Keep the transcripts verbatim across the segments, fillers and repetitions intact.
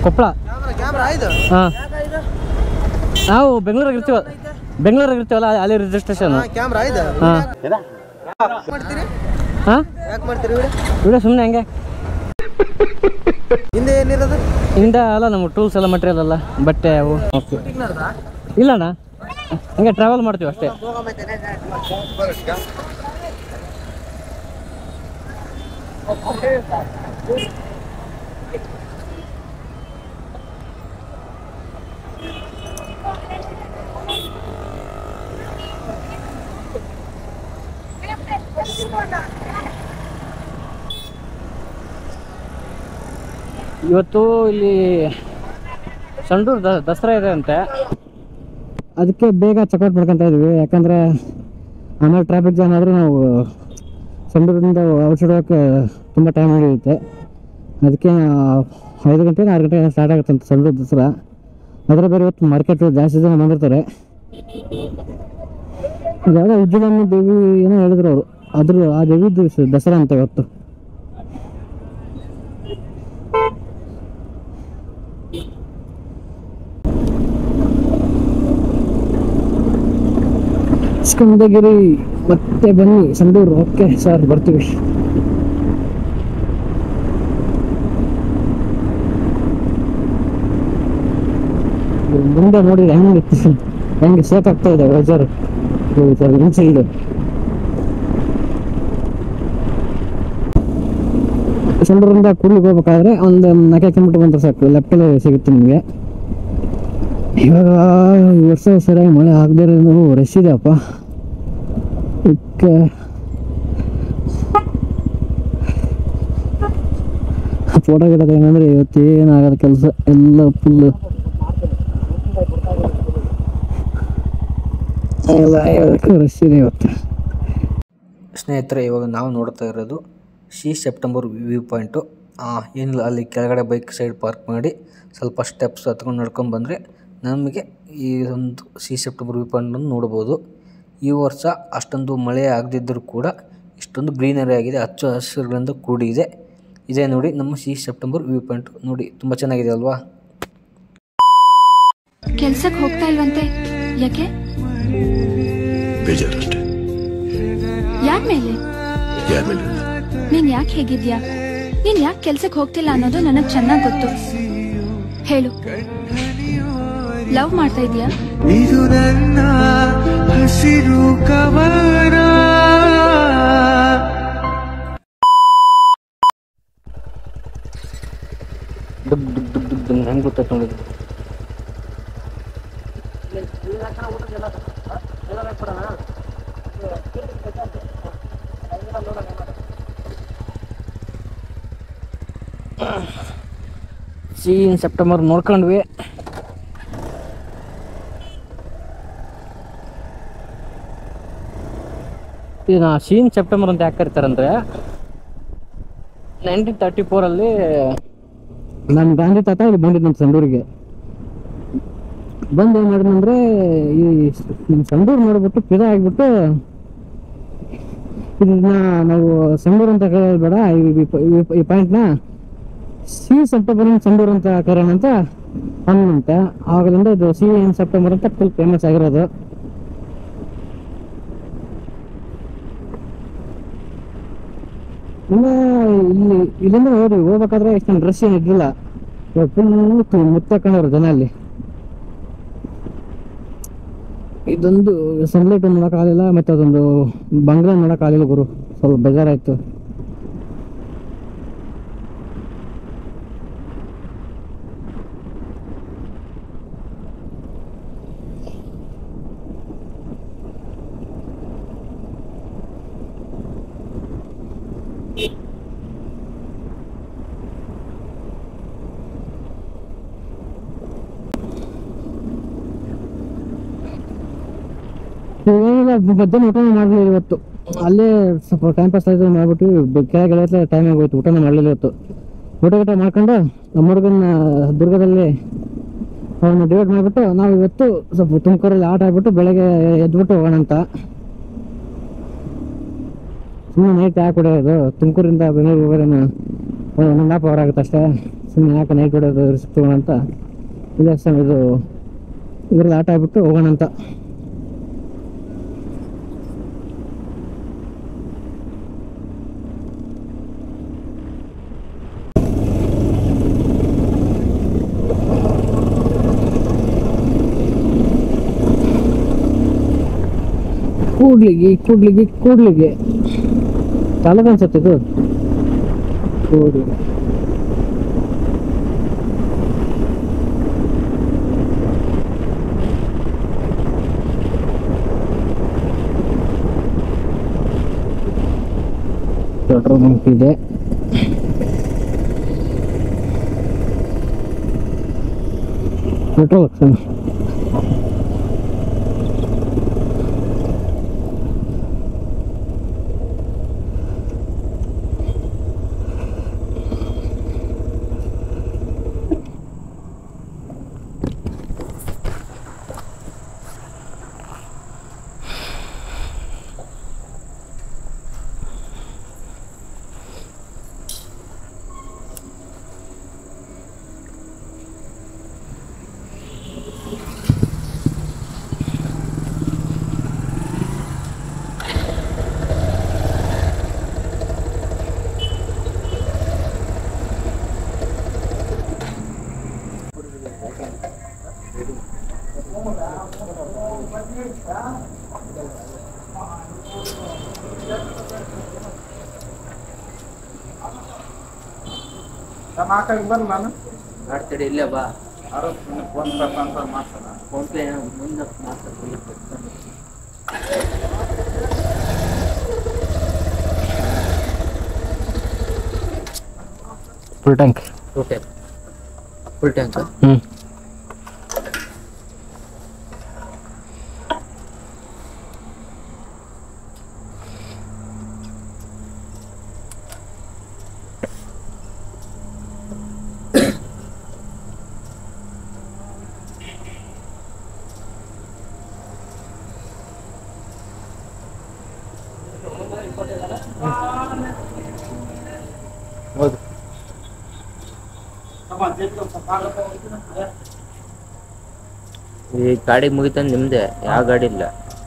ಕೊಪ್ಪಳ. ಹಾಂ, ನಾವು ಬೆಂಗಳೂರಾಗ ಇರ್ತೀವ ಬೆಂಗಳೂರಾಗ ಇರ್ತೀವಲ್ಲ ಅಲ್ಲಿ ರಿಜಿಸ್ಟ್ರೇಷನ್. ಹಾಂ ಹಾಂ, ವಿಡಿಯೋ ಸುಮ್ಮನೆ ಹಂಗೆ. ಹಿಂದೆ ಏನಿರೋದು? ಹಿಂದೆ ಅಲ್ಲ ನಮ್ಮ ಟೂಲ್ಸ್ ಎಲ್ಲ ಮಟೀರಿಯಲ್ ಅಲ್ಲ, ಬಟ್ಟೆ ಅವು. ಇಲ್ಲಣ್ಣ, ಹಂಗೆ ಟ್ರಾವೆಲ್ ಮಾಡ್ತೀವಿ ಅಷ್ಟೇ. ಇವತ್ತು ಇಲ್ಲಿ ಸಂಡೂರು ದ ದಸರಾ ಇದೆ ಅಂತೆ, ಅದಕ್ಕೆ ಬೇಗ ಚೆಕ್ಔಟ್ ಮಾಡ್ಕೊತಾ ಇದ್ವಿ. ಯಾಕಂದರೆ ಆಮೇಲೆ ಟ್ರಾಫಿಕ್ ಜಾಮ್ ಆದರೆ ನಾವು ಸಂಡೂರಿಂದ ಔಟ್ಸೈಡ್ ಹೋಗೋಕ್ಕೆ ತುಂಬ ಟೈಮ್ ಹಿಡಿಯುತ್ತೆ. ಅದಕ್ಕೆ ಐದು ಗಂಟೆ ಆರು ಗಂಟೆ ಸ್ಟಾರ್ಟ್ ಆಗುತ್ತೆ ಅಂತ ಸಂಡೂರು ದಸರಾ. ಅದರ ಬೇರೆ ಇವತ್ತು ಮಾರ್ಕೆಟು ಜಾಸ್ತಿ ಜನ ಬಂದಿರ್ತಾರೆ. ಯಾವುದೋ ಉಜ್ಜಲಮ್ಮ ದೇವಿ ಏನೋ ಹೇಳಿದ್ರು ಅವರು, ಅದ್ರ ಆ ದೇವಿದು ದಸರಾ ಅಂತ ಇವತ್ತು. ಸ್ಕಂದಗಿರಿ ಮತ್ತೆ ಬನ್ನಿ ಸಂಡೂರು. ಓಕೆ ಸರ್, ಬರ್ತೀವಿ. ಮುಂದೆ ನೋಡಿ ಹೆಂಗೆ ಹೆಂಗೆ ಶೇಕ್ ಆಗ್ತಾ ಇದೆ ವೆದರ್. ಹಿಂಸೆ ಇದೆ. ಸಂಡೂರಿಂದ ಕೂಡ್ಲಿಗೆ ಹೋಗ್ಬೇಕಾದ್ರೆ ಒಂದು ನಾಲ್ಕು ಕಿಲೋಮೀಟರ್ ಬಂದ್ರೆ ಸಾಕು, ಲೆಫ್ಟಲ್ಲಿ ಸಿಗುತ್ತೆ ನಿಮಗೆ. ಇವಾಗ ಈ ವರ್ಷ ಸರಿಯಾಗಿ ಮಳೆ ಆಗದೇ ಇರೋದು ರಶ್ ಇದೆ ಅಪ್ಪ. ಓಕೆ, ಫೋಟೋ ಗಿಡೋದು ಏನಂದರೆ ಇವತ್ತು ಏನಾಗೋದು ಕೆಲಸ ಎಲ್ಲ ಫುಲ್ಲು ಎಲ್ಲ ರಶ್ ಇದೆ ಇವತ್ತು. ಸ್ನೇಹಿತರೆ, ಇವಾಗ ನಾವು ನೋಡ್ತಾ ಇರೋದು ಸಿ ಸೆಪ್ಟೆಂಬರ್ ವ್ಯೂ ಪಾಯಿಂಟು. ಏನಿಲ್ಲ, ಅಲ್ಲಿ ಕೆಳಗಡೆ ಬೈಕ್ ಸೈಡ್ ಪಾರ್ಕ್ ಮಾಡಿ ಸ್ವಲ್ಪ ಸ್ಟೆಪ್ಸ್ ಹತ್ಕೊಂಡು ನಡ್ಕೊಂಡು ಬಂದರೆ ನಮಗೆ ಈ ಒಂದು ಸಿ ಸೆಪ್ಟೆಂಬರ್ ವ್ಯೂ ಪಾಯಿಂಟನ್ನು ನೋಡ್ಬೋದು. ಈ ವರ್ಷ ಅಷ್ಟೊಂದು ಮಳೆ ಆಗದಿದ್ದರೂ ಕೂಡ ಇಷ್ಟೊಂದು ಗ್ರೀನರಿ ಆಗಿದೆ, ಹಚ್ಚು ಹಸಿರುಗಳಿಂದ ಕೂಡಿದೆ. ಇದೇ ನೋಡಿ ನಮ್ಮ ಸಿ ಸೆಪ್ಟೆಂಬರ್ ವ್ಯೂ ಪಾಯಿಂಟ್. ನೋಡಿ, ತುಂಬ ಚೆನ್ನಾಗಿದೆ ಅಲ್ವಾ? ಕೆಲ್ಸಕ್ಕೆ ಹೋಗ್ತಾ ಇಲ್ವಂತೆ, ಯಾಕೆ? ಬೇಜಾರಷ್ಟೇ. ಯಾರ ಮೇಲೆ? ಯಾರ ಮೇಲೆ? ನೀನ್ ಯಾಕೆ ಹೇಗಿದ್ಯಾ? ನೀನ್ ಯಾಕೆ ಕೆಲ್ಸಕ್ಕೆ ಹೋಗ್ತಿಲ್ಲ ಅನ್ನೋದು ನನಗ್ ಚೆನ್ನಾಗ್ ಗೊತ್ತು. ಹೇಳು, ಲವ್ ಮಾಡ್ತಾ ಇದೀಯಾ? ಇದು ನನ್ನ ಹಸಿರು ಕವನ. ದುಗ್ ದುಗ್ ದುಗ್ ದುಗ್ ದುಗ್ ಹೆಂಗೆ ಗೊತ್ತಾಯ್ತು ನೋಡಿ. ಸಿ ಇನ್ ಸೆಪ್ಟೆಂಬರ್ ನೋಡ್ಕೊಂಡ್ವಿ. ಇದನ್ನ ಶೀನ್ ಸೆಪ್ಟೆಂಬರ್ ಅಂತ ಯಾಕೆ ಕರೀತಾರಂದರೆ, ನೈನ್ಟೀನ್ ತರ್ಟಿ ಫೋರಲ್ಲಿ ನಮ್ಮ ಗಾಂಧಿ ತಾತ ಇಲ್ಲಿ ಬಂದಿದ್ದು ನಮ್ಮ ಸಂಡೂರಿಗೆ. ಬಂದು ಏನು ಮಾಡಿದಂದರೆ ಈ ಸಂಡೂರು ನೋಡ್ಬಿಟ್ಟು ಫಿದಾ ಆಗಿಬಿಟ್ಟು ಇದನ್ನ ನಾವು ಸಂಡೂರು ಅಂತ ಕರೆಯೋದು ಬೇಡ, ಈ ಪಾಯಿಂಟ್ನ ಸಿ ಸೆಪ್ಟೆಂಬರ್ ಸಂಡೂರು ಅಂತ ಕರೆಯೋಣ ಅಂತ ಅನ್ನಂತೆ. ಆವಾಗಿಂದ ಇದು ಸಿ ಇನ್ ಸೆಪ್ಟೆಂಬರ್ ಅಂತ ಫುಲ್ ಫೇಮಸ್ ಆಗಿರೋದು. ಇನ್ನು ಇಲ್ಲಿ ಇಲ್ಲಿಂದ ಹೋದ್ವಿ, ಹೋಗ್ಬೇಕಾದ್ರೆ ಇಷ್ಟೊಂದು ಡ್ರೆಸ್ ಏನು ಇರಲಿಲ್ಲ, ಫುಲ್ ಮುತ್ತಕೊಂಡವ್ರು ಜನ ಅಲ್ಲಿ. ಇದೊಂದು ಸನ್ಲೈಟ್ ನೋಡೋಕ್ಕಾಗಲಿಲ್ಲ, ಮತ್ತು ಅದೊಂದು ಬಂಗ್ಲೆ ನೋಡೋಕ್ಕಾಗಲಿಲ್ಲ ಗುರು, ಸ್ವಲ್ಪ ಬೇಜಾರಾಯಿತು. ಮಧ್ಯಾಹ್ನ ಊಟನೇ ಮಾಡಲಿಲ್ಲ ಇವತ್ತು, ಅಲ್ಲೇ ಸ್ವಲ್ಪ ಟೈಮ್ ಪಾಸ್ ಆಯ್ತು ಮಾಡ್ಬಿಟ್ಟು ಕೆಳಗೆ ಟೈಮ್ ಆಗೋಯ್ತು, ಊಟನೇ ಮಾಡಲಿಲ್ಲ ಇವತ್ತು. ಊಟ ಊಟ ಮಾಡ್ಕೊಂಡು ನಮ್ಮ ಹುಡುಗನ ದುರ್ಗದಲ್ಲಿ ಅವನ್ನ ಡಿವೈಡ್ ಮಾಡಿಬಿಟ್ಟು ನಾವು ಇವತ್ತು ಸ್ವಲ್ಪ ತುಮಕೂರಲ್ಲಿ ಆಟ ಆಡ್ಬಿಟ್ಟು ಬೆಳಗ್ಗೆ ಎದ್ಬಿಟ್ಟು ಹೋಗೋಣ ಅಂತ. ಸುಮ್ಮನೆ ನೈಟ್ ಯಾಕೆ ಹೊಡೆಯೋದು, ತುಮಕೂರಿಂದ ಬೆಂಗಳೂರು ಹೋಗೋದೇನು ಒಂದು ಹಾಫ್ ಅವರ್ ಆಗುತ್ತೆ ಅಷ್ಟೇ. ಸುಮ್ಮನೆ ಯಾಕೆ ನೈಟ್ ಹೊಡೆಯೋದು ರಿಸ್ಕ್ ತಗೋಣ ಅಂತ ಇಲ್ಲ ಸರ್ ಇದು ಇದ್ರಲ್ಲಿ ಆಟ ಆಗ್ಬಿಟ್ಟು ಹೋಗೋಣ ಅಂತ. ಕೂಡ್ಲಿಗಿ ಕೂಡ್ಲಿಗಿ ಕೂಡ್ಲಿಗಿ ಚಾಲಕ ಅನ್ಸತ್ತೆ ಇದು ಕೂಡ್ಲಿಗಿ. ಪೆಟ್ರೋಲ್ ಬಂಕ್ ಇದೆ. ಪೆಟ್ರೋಲ್ ಹಾಕ್ಸೋಣ. ಮಾಡ್ತೀರಿ ಇಲ್ಲೇ ಬಾ ಫೋನ್ ಪೇ ಟ್ರಾನ್ಸ್ಫರ್ ಮಾಡ್ತಾರ ಫೋನ್ ಪೇ ಮುಂದೆ ಮಾಡ್ತಾರೆ. Full tank okay full tank. ಹ್ಞೂ ಹೌದು ಈ ಗಾಡಿ ಮುಗಿತ ನಿಮ್ದೆ, ಯಾವ ಗಾಡಿ ಇಲ್ಲ.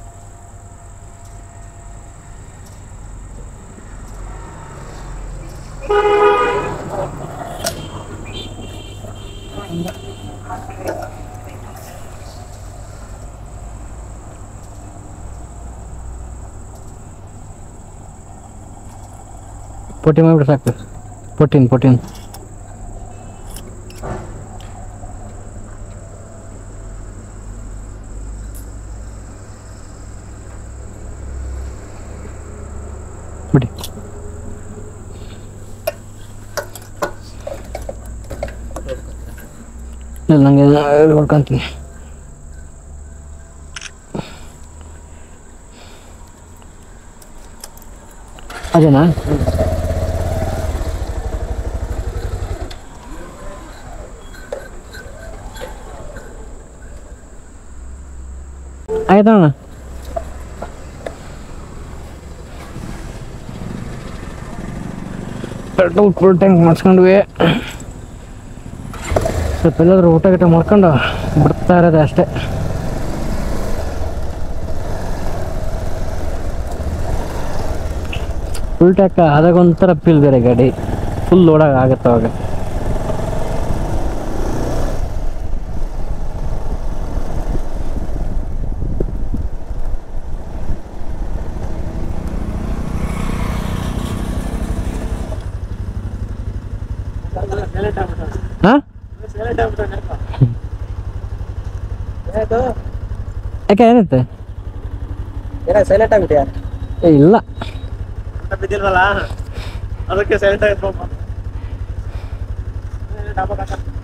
ಪೊಟ್ಟಿ ಮಾಡಿಬಿಟ್ರೆ ಸಾಕು. ಪೊಟ್ಟಿನ್ ಪೊಟ್ಟಿನ್ ಬಿಡಿ. ಇಲ್ಲ ನನಗೆ ನೋಡ್ಕೊಂತೀನಿ. ಅದೇನಾ? ಆಯ್ತಣ್ಣ. ಪೆಟ್ರೋಲ್ ಫುಲ್ ಟ್ಯಾಂಕ್ ಮಾಡಿಸ್ಕೊಂಡ್ವಿ. ಸ್ವಲ್ಪ ಎಲ್ಲಾದ್ರೂ ಊಟ ಗಿಟ ಮಾಡ್ಕೊಂಡು ಬಿಡ್ತಾ ಇರೋದೆ ಅಷ್ಟೇ. ಫುಲ್ ಟ್ಯಾಂಕ್ ಆದಾಗ ಒಂಥರ ಫೀಲ್ ಬೇರೆ, ಗಾಡಿ ಫುಲ್ ಲೋಡಾಗ ಆಗುತ್ತೆ ಅವಾಗ. ಹಾಂ ಯಾಕೆ ಏನಿತ್ತು? ಸೈಲೆಂಟ್ ಆಗ್ಬಿಟ್ಟಿಯಾ? ಏ ಇಲ್ಲ, ಬಿದ್ದಿಲ್ವಲ್ಲ ಅದಕ್ಕೆ ಸೈಲೆಂಟ್ ಆಗಿತ್ತು.